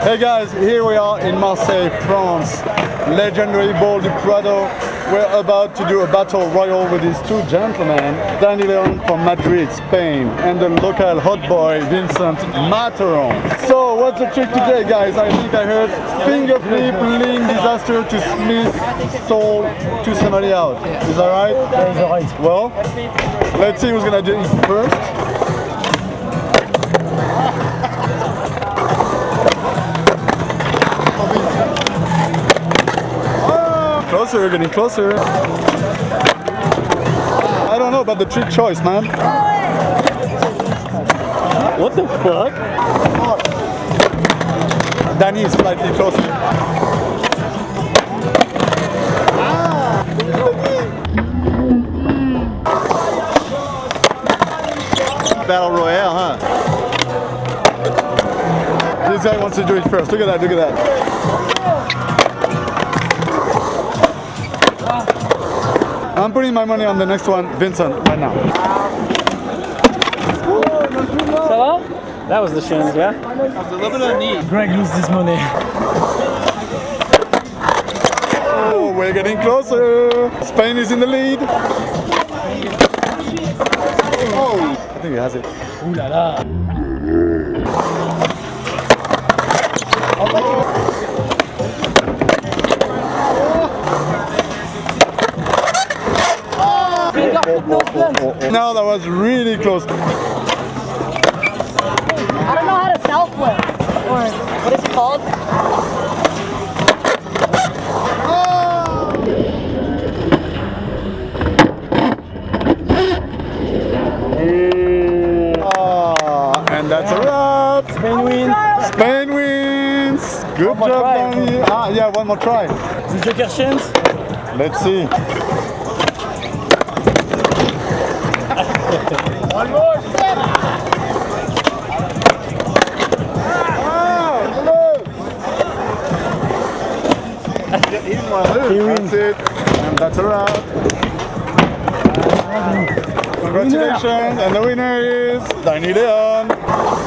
Hey guys, here we are in Marseille, France. Legendary ball du Prado. We're about to do a battle royal with these two gentlemen, Daniel from Madrid, Spain, and the local hot boy, Vincent Matheron. So what's the trick today, guys? I think I heard finger flip, link disaster to Smith, stall to somebody out. Is that right? Yeah, it's alright. Well, let's see who's gonna do it first. Closer, getting closer. I don't know about the trick choice, man. What the fuck? Danny is slightly closer. Battle Royale, huh? This guy wants to do it first. Look at that, look at that. I'm putting my money on the next one, Vincent, right now. Ça va? That was the chance, yeah? A little bit of knee. Greg loses his money. Oh, we're getting closer. Spain is in the lead. Oh, I think he has it. Ouh là là. No, that was really close. I don't know how to self-flip, or what is it called? And that's a wrap. Spain wins. Spain wins. Good job, Danny. Ah, yeah, one more try. The Joker chance. Let's see. One more step. He didn't want to lose. He wins. That's it. And that's a wrap. Congratulations. And the winner is Danny Leon.